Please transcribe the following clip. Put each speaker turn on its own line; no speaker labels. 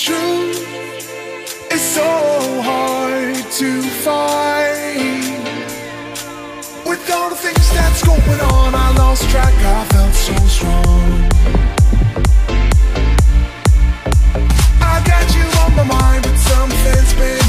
truth is so hard to find. With all the things that's going on, I lost track, I felt so strong. I got you on my mind, but something's been